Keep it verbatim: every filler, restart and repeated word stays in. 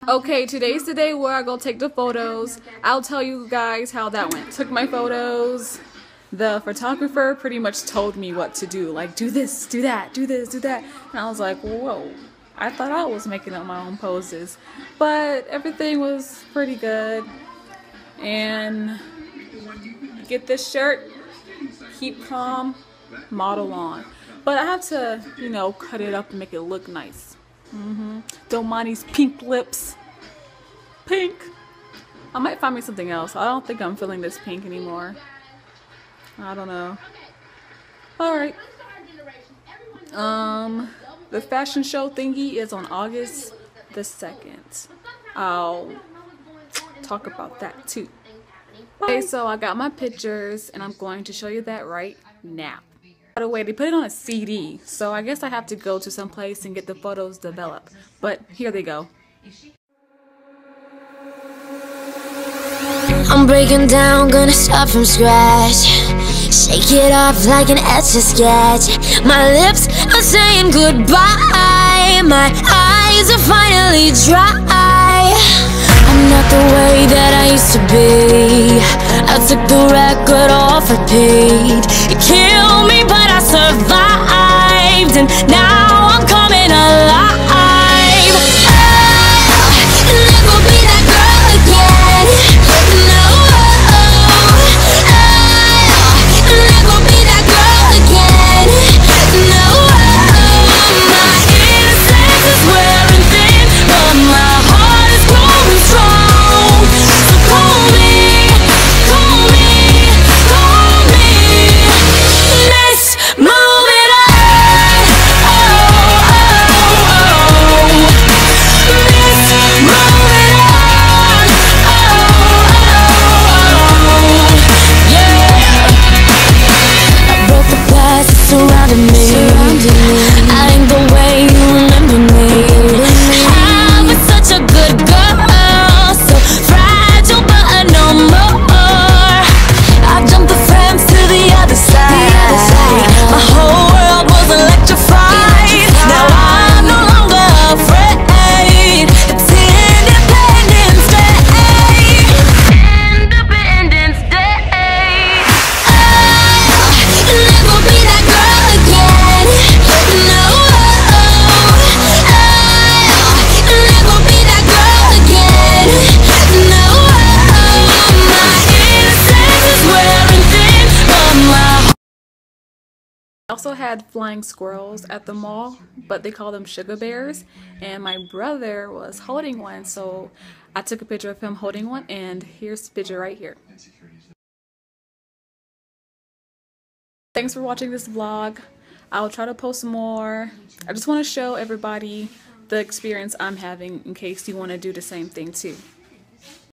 Okay, today's the day where I go take the photos. I'll tell you guys how that went. Took my photos. The photographer pretty much told me what to do. Like, do this, do that, do this, do that. And I was like, whoa. I thought I was making up my own poses. But everything was pretty good. And get this shirt, keep calm, model on. But I have to, you know, cut it up and make it look nice. Mm-hmm. Don't mind these pink lips. Pink. I might find me something else. I don't think I'm feeling this pink anymore. I don't know. Alright. Um, the fashion show thingy is on August the second. I'll talk about that too. Okay, so I got my pictures and I'm going to show you that right now. By the way, they put it on a C D, so I guess I have to go to some place and get the photos developed. But here they go. I'm breaking down, gonna start from scratch. Shake it off like an etch-a-sketch. My lips are saying goodbye. My eyes are finally dry. I'm not the way that I used to be. I took the record off repeat. It killed me, but I survived. And now I'm coming alive. Oh, never be that girl again. No, oh, never be that girl again. No, my innocence is wearing thin, but my heart is growing strong. So call me, call me, call me. Let's move it on. Oh, oh, oh. Let's move it on. Oh, oh, oh. Yeah. I broke the glass that surrounded me. I ain't the way you remember me. I was such a good girl, so fragile but no more. I jumped the fence to the other side. My whole world was electrified. Now I'm no longer afraid. It's Independence Day. Independence Day. Oh, never be that girl again. No, oh, never be that girl again. No, my innocence is wearing thin, but my I also had flying squirrels at the mall, but they call them sugar bears, and my brother was holding one, so I took a picture of him holding one, and here's the picture right here. Thanks for watching this vlog. I'll try to post more. I just want to show everybody the experience I'm having in case you want to do the same thing too.